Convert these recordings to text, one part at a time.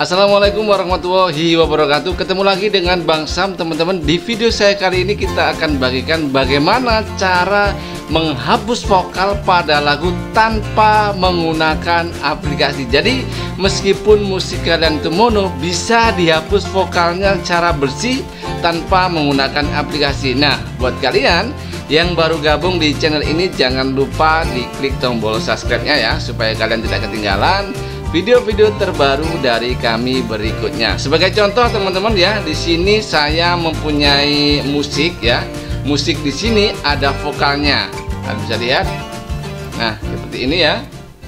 Assalamualaikum warahmatullahi wabarakatuh. Ketemu lagi dengan Bang Sam, teman-teman. Di video saya kali ini kita akan bagikan bagaimana cara menghapus vokal pada lagu tanpa menggunakan aplikasi. Jadi meskipun musik kalian itu mono, bisa dihapus vokalnya secara bersih tanpa menggunakan aplikasi. Nah, buat kalian yang baru gabung di channel ini, jangan lupa diklik tombol subscribe-nya ya, supaya kalian tidak ketinggalan video-video terbaru dari kami berikutnya. Sebagai contoh teman-teman ya, di sini saya mempunyai musik ya. Musik di sini ada vokalnya. Kalian bisa lihat. Nah, seperti ini ya.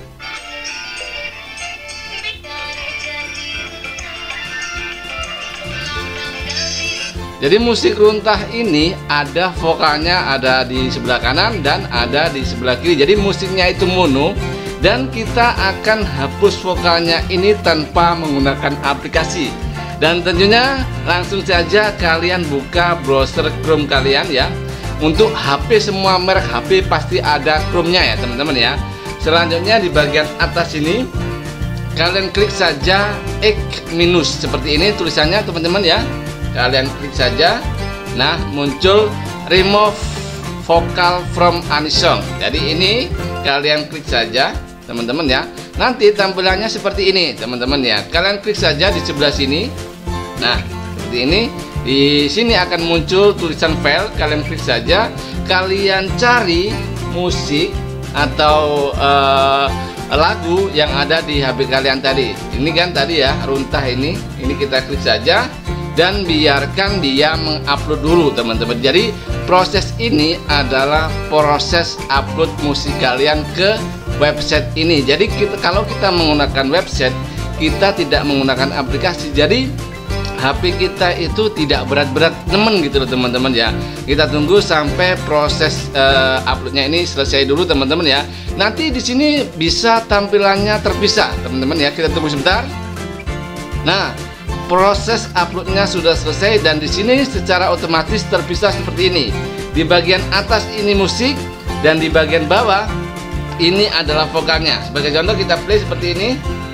Jadi musik runtah ini ada vokalnya, ada di sebelah kanan dan ada di sebelah kiri. Jadi musiknya itu mono. Dan kita akan hapus vokalnya ini tanpa menggunakan aplikasi. Dan tentunya langsung saja kalian buka browser Chrome kalian ya. Untuk HP, semua merek HP pasti ada Chrome-nya ya teman-teman ya. Selanjutnya di bagian atas ini kalian klik saja X minus seperti ini tulisannya teman-teman ya. Kalian klik saja. Nah, muncul remove vocal from any song. Jadi ini kalian klik saja teman-teman ya. Nanti tampilannya seperti ini teman-teman ya. Kalian klik saja di sebelah sini. Nah, seperti ini. Di sini akan muncul tulisan file. Kalian klik saja. Kalian cari musik atau lagu yang ada di HP kalian tadi. Ini kan tadi ya, runtah ini. Ini kita klik saja dan biarkan dia mengupload dulu teman-teman. Jadi proses ini adalah proses upload musik kalian ke website ini. Jadi kalau kita menggunakan website, kita tidak menggunakan aplikasi. Jadi HP kita itu tidak berat-berat temen gitu loh teman-teman ya. Kita tunggu sampai proses uploadnya ini selesai dulu teman-teman ya. Nanti di sini bisa tampilannya terpisah teman-teman ya. Kita tunggu sebentar. Nah, proses uploadnya sudah selesai dan di sini secara otomatis terpisah seperti ini. Di bagian atas ini musik dan di bagian bawah ini adalah vokalnya. Sebagai contoh kita play seperti ini.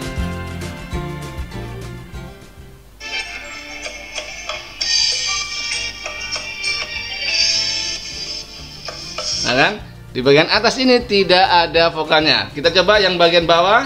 Nah kan, di bagian atas ini tidak ada vokalnya. Kita coba yang bagian bawah.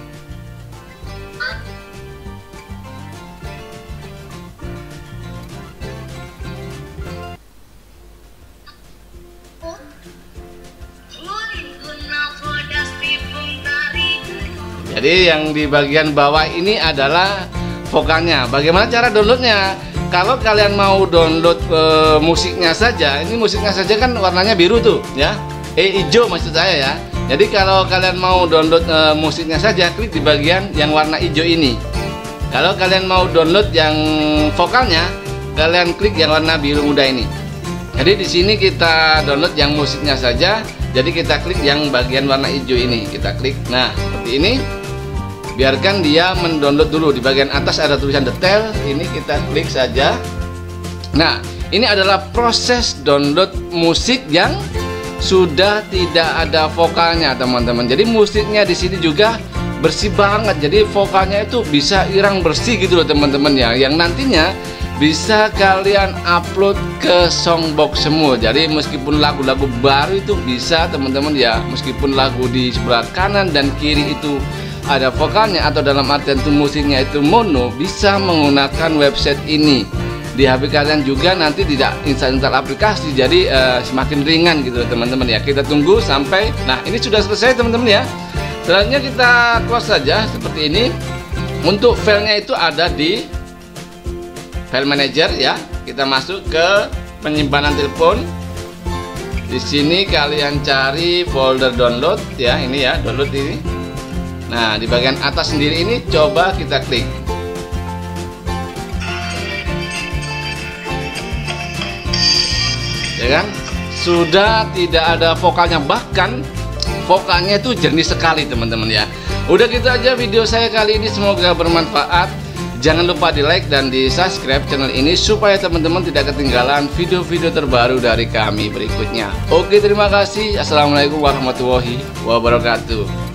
Jadi yang di bagian bawah ini adalah vokalnya. Bagaimana cara downloadnya? Kalau kalian mau download musiknya saja, ini musiknya saja kan warnanya biru tuh ya, hijau maksud saya ya. Jadi kalau kalian mau download musiknya saja, klik di bagian yang warna hijau ini. Kalau kalian mau download yang vokalnya, kalian klik yang warna biru muda ini. Jadi di sini kita download yang musiknya saja. Jadi kita klik yang bagian warna hijau ini, kita klik. Nah, seperti ini. Biarkan dia mendownload dulu. Di bagian atas ada tulisan detail. Ini kita klik saja. Nah, ini adalah proses download musik yang sudah tidak ada vokalnya, teman-teman. Jadi musiknya di sini juga bersih banget. Jadi vokalnya itu bisa irang bersih gitu loh, teman-teman ya. Yang nantinya bisa kalian upload ke Songbox semua. Jadi meskipun lagu-lagu baru itu bisa, teman-teman ya. Meskipun lagu di sebelah kanan dan kiri itu ada vokalnya atau dalam artian itu musiknya itu mono, bisa menggunakan website ini. Di HP kalian juga nanti tidak install aplikasi, jadi semakin ringan gitu teman-teman ya. Kita tunggu sampai, nah ini sudah selesai teman-teman ya. Selanjutnya kita close saja seperti ini. Untuk filenya itu ada di file manager ya. Kita masuk ke penyimpanan telepon. Di sini kalian cari folder download ya, ini ya, download ini. Nah, di bagian atas sendiri ini coba kita klik. Ya kan? Sudah tidak ada vokalnya, bahkan vokalnya itu jernih sekali teman-teman ya. Udah gitu aja video saya kali ini, semoga bermanfaat. Jangan lupa di like dan di subscribe channel ini supaya teman-teman tidak ketinggalan video-video terbaru dari kami berikutnya. Oke, terima kasih. Assalamualaikum warahmatullahi wabarakatuh.